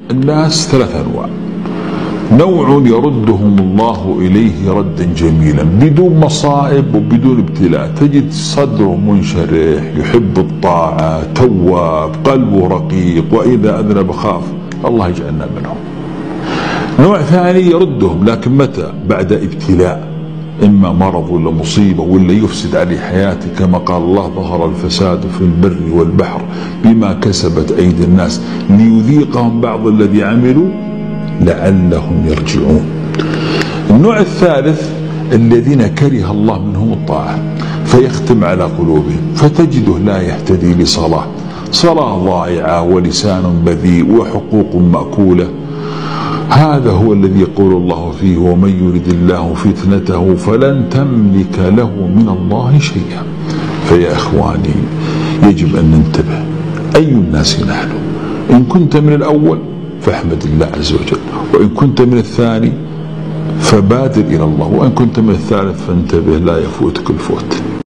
الناس ثلاث أنواع. نوع يردهم الله إليه ردا جميلا بدون مصائب وبدون ابتلاء، تجد صدره منشرح، يحب الطاعة، تواب، قلبه رقيق، وإذا أذنب خاف. الله يجعلنا منهم. نوع ثاني يردهم لكن متى؟ بعد ابتلاء، إما مرض ولا مصيبة ولا يفسد عليه حياته، كما قال الله: ظهر الفساد في البر والبحر بما كسبت أيدي الناس ليذيقهم بعض الذي عملوا لعلهم يرجعون. النوع الثالث الذين كره الله منهم الطاعة فيختم على قلوبهم، فتجده لا يهتدي لصلاة، صلاة ضائعة ولسان بذيء وحقوق مأكولة. هذا هو الذي يقول الله فيه: ومن يرد الله فتنته فلن تملك له من الله شيئا. فيا إخواني يجب أن ننتبه، أي الناس نحن؟ إن كنت من الأول فاحمد الله عز وجل، وإن كنت من الثاني فبادر إلى الله، وإن كنت من الثالث فانتبه لا يفوتك الفوت.